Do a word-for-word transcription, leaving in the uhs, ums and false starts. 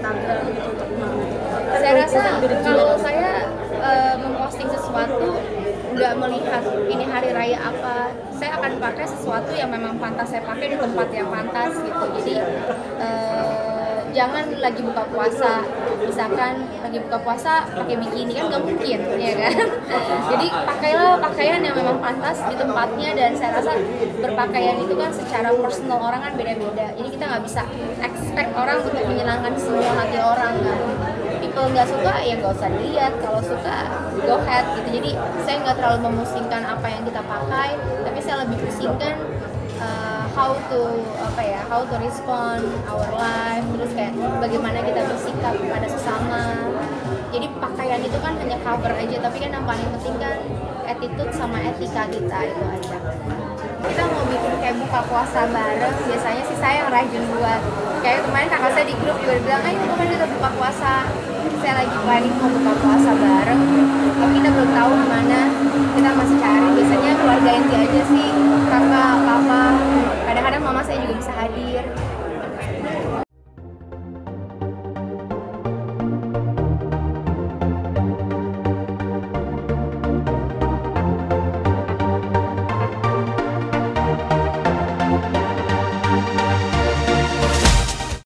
Instagram gitu untuk Saya rasa kalau saya uh, memposting sesuatu nggak melihat ini hari raya apa, saya akan pakai sesuatu yang memang pantas saya pakai di tempat yang pantas gitu. Jadi uh, jangan lagi buka puasa, misalkan lagi buka puasa pakai bikini kan nggak mungkin, ya kan? Jadi pakailah pakaian yang memang pantas di tempatnya, dan saya rasa berpakaian itu kan secara personal orang kan beda-beda. Jadi kita nggak bisa expect orang untuk menyenangkan semua hati orang kan. People nggak suka ya nggak usah dilihat, kalau suka go ahead gitu. Jadi saya nggak terlalu memusingkan apa yang kita pakai, tapi saya lebih pusingkan uh, how to apa ya how to respond our life, terus kayak bagaimana kita bersikap kepada sesama. Jadi pakaian itu kan hanya cover aja, tapi kan yang paling penting kan attitude sama etika kita itu aja. Kita mau bikin kayak buka puasa bareng, biasanya sih saya yang rajin buat. Kayak kemarin kakak saya di grup juga bilang, ayo kemarin kita buka puasa, saya lagi planning mau buka puasa bareng, tapi